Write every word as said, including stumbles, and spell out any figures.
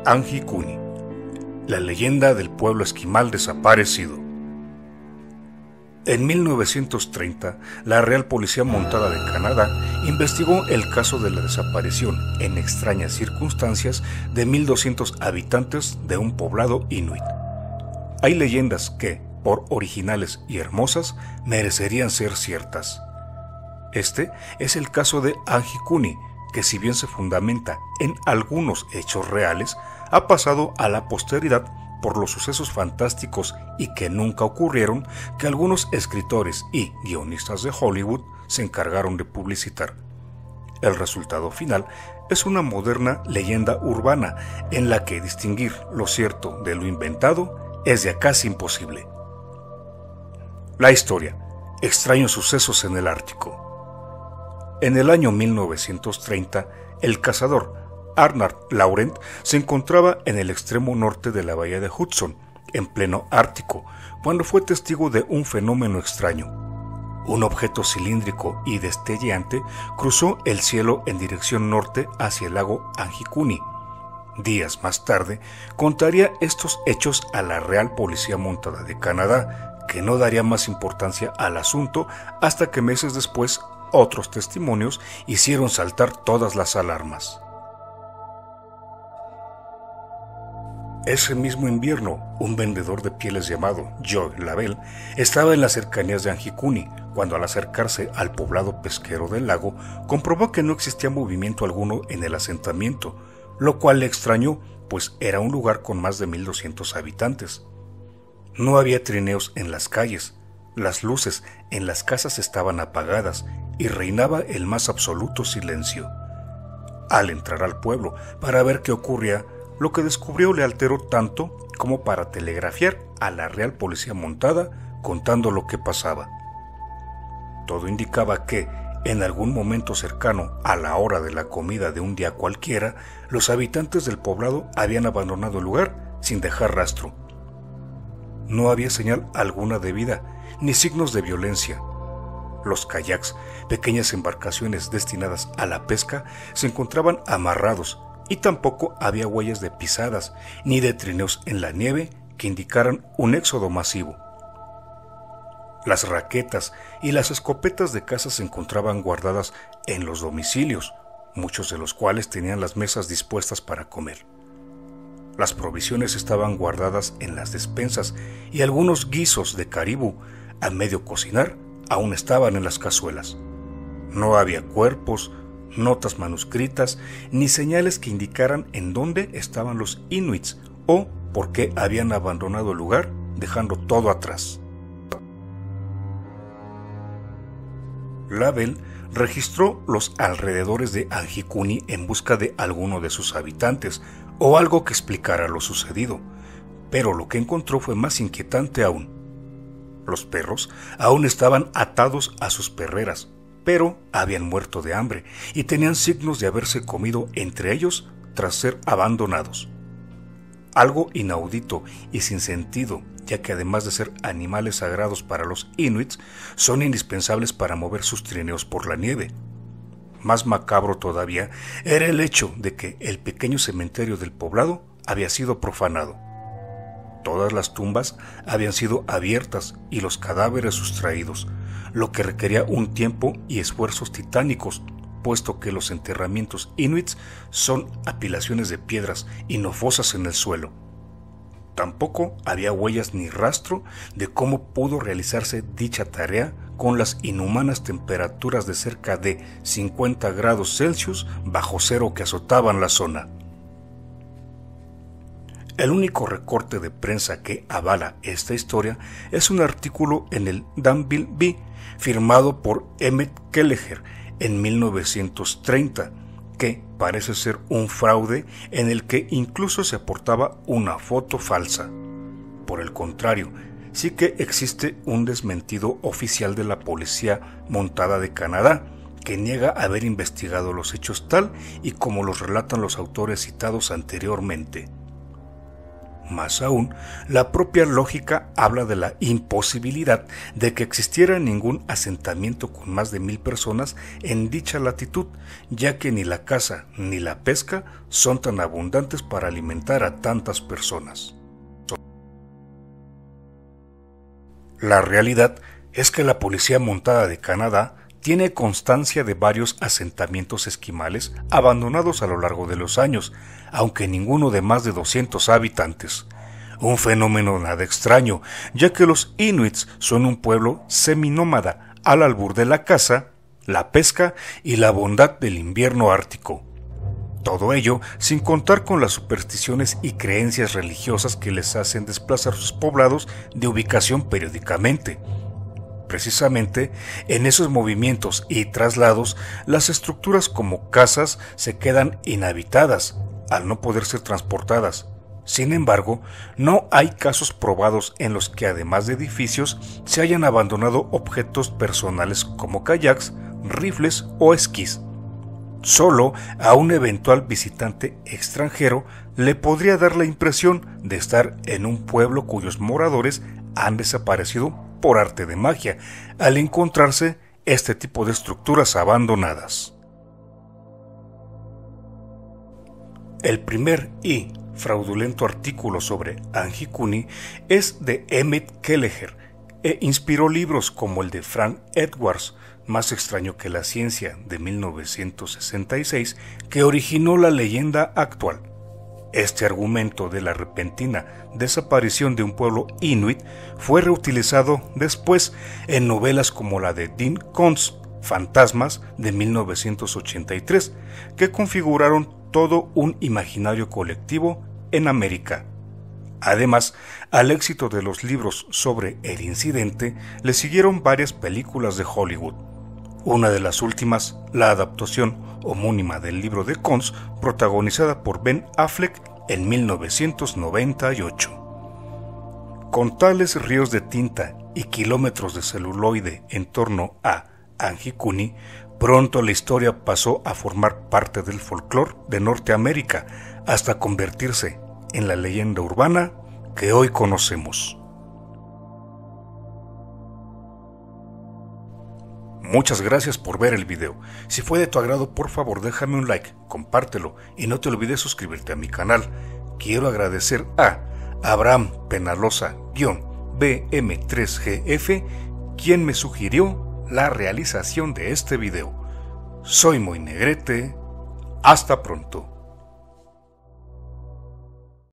Angie Cooney, la leyenda del pueblo esquimal desaparecido. En mil novecientos treinta, la Real Policía Montada de Canadá investigó el caso de la desaparición, en extrañas circunstancias, de mil doscientos habitantes de un poblado inuit. Hay leyendas que, por originales y hermosas, merecerían ser ciertas. Este es el caso de Angie Cooney, que si bien se fundamenta en algunos hechos reales, ha pasado a la posteridad por los sucesos fantásticos y que nunca ocurrieron que algunos escritores y guionistas de Hollywood se encargaron de publicitar. El resultado final es una moderna leyenda urbana en la que distinguir lo cierto de lo inventado es ya casi imposible. La historia: extraños sucesos en el Ártico. En el año mil novecientos treinta, el cazador Arnard Laurent se encontraba en el extremo norte de la bahía de Hudson, en pleno Ártico, cuando fue testigo de un fenómeno extraño. Un objeto cilíndrico y destelleante cruzó el cielo en dirección norte hacia el lago Angie Cooney. Días más tarde, contaría estos hechos a la Real Policía Montada de Canadá, que no daría más importancia al asunto hasta que meses después otros testimonios hicieron saltar todas las alarmas. Ese mismo invierno, un vendedor de pieles llamado Joe Lavelle estaba en las cercanías de Angie Cooney cuando, al acercarse al poblado pesquero del lago, comprobó que no existía movimiento alguno en el asentamiento, lo cual le extrañó, pues era un lugar con más de mil doscientos habitantes. No había trineos en las calles, las luces en las casas estaban apagadas y reinaba el más absoluto silencio. Al entrar al pueblo para ver qué ocurría, lo que descubrió le alteró tanto como para telegrafiar a la Real Policía Montada contando lo que pasaba. Todo indicaba que, en algún momento cercano a la hora de la comida de un día cualquiera, los habitantes del poblado habían abandonado el lugar sin dejar rastro. No había señal alguna de vida, ni signos de violencia. Los kayaks, pequeñas embarcaciones destinadas a la pesca, se encontraban amarrados, y tampoco había huellas de pisadas ni de trineos en la nieve que indicaran un éxodo masivo. Las raquetas y las escopetas de caza se encontraban guardadas en los domicilios, muchos de los cuales tenían las mesas dispuestas para comer. Las provisiones estaban guardadas en las despensas y algunos guisos de caribú, a medio cocinar, aún estaban en las cazuelas. No había cuerpos, notas manuscritas, ni señales que indicaran en dónde estaban los inuits o por qué habían abandonado el lugar, dejando todo atrás. Lavelle registró los alrededores de Angie Cooney en busca de alguno de sus habitantes o algo que explicara lo sucedido, pero lo que encontró fue más inquietante aún. Los perros aún estaban atados a sus perreras, pero habían muerto de hambre y tenían signos de haberse comido entre ellos tras ser abandonados. Algo inaudito y sin sentido, ya que además de ser animales sagrados para los inuits, son indispensables para mover sus trineos por la nieve. Más macabro todavía era el hecho de que el pequeño cementerio del poblado había sido profanado. Todas las tumbas habían sido abiertas y los cadáveres sustraídos, lo que requería un tiempo y esfuerzos titánicos, puesto que los enterramientos inuits son apilaciones de piedras y no fosas en el suelo. Tampoco había huellas ni rastro de cómo pudo realizarse dicha tarea con las inhumanas temperaturas de cerca de cincuenta grados Celsius bajo cero que azotaban la zona. El único recorte de prensa que avala esta historia es un artículo en el Danville Bee firmado por Emmett Kelleher en mil novecientos treinta, que parece ser un fraude en el que incluso se aportaba una foto falsa. Por el contrario, sí que existe un desmentido oficial de la Policía Montada de Canadá, que niega haber investigado los hechos tal y como los relatan los autores citados anteriormente. Más aún, la propia lógica habla de la imposibilidad de que existiera ningún asentamiento con más de mil personas en dicha latitud, ya que ni la caza ni la pesca son tan abundantes para alimentar a tantas personas. La realidad es que la Policía Montada de Canadá tiene constancia de varios asentamientos esquimales abandonados a lo largo de los años, aunque ninguno de más de doscientos habitantes. Un fenómeno nada extraño, ya que los inuits son un pueblo seminómada al albur de la caza, la pesca y la bondad del invierno ártico. Todo ello sin contar con las supersticiones y creencias religiosas que les hacen desplazar sus poblados de ubicación periódicamente. Precisamente, en esos movimientos y traslados, las estructuras como casas se quedan inhabitadas, al no poder ser transportadas. Sin embargo, no hay casos probados en los que, además de edificios, se hayan abandonado objetos personales como kayaks, rifles o esquís. Solo a un eventual visitante extranjero le podría dar la impresión de estar en un pueblo cuyos moradores han desaparecido por arte de magia, al encontrarse este tipo de estructuras abandonadas. El primer y fraudulento artículo sobre Anjikuni es de Emmett Kelleher e inspiró libros como el de Frank Edwards, Más extraño que la ciencia, de mil novecientos sesenta y seis, que originó la leyenda actual. Este argumento de la repentina desaparición de un pueblo inuit fue reutilizado después en novelas como la de Dean Koontz, Fantasmas, de mil novecientos ochenta y tres, que configuraron todo un imaginario colectivo en América. Además, al éxito de los libros sobre el incidente le siguieron varias películas de Hollywood. Una de las últimas, la adaptación homónima del libro de Koontz, protagonizada por Ben Affleck en mil novecientos noventa y ocho. Con tales ríos de tinta y kilómetros de celuloide en torno a Anjikuni, pronto la historia pasó a formar parte del folclore de Norteamérica, hasta convertirse en la leyenda urbana que hoy conocemos. Muchas gracias por ver el video. Si fue de tu agrado, por favor déjame un like, compártelo y no te olvides suscribirte a mi canal. Quiero agradecer a Abraham Penalosa-B M tres G F, quien me sugirió la realización de este video. Soy Moy Negrete. Hasta pronto.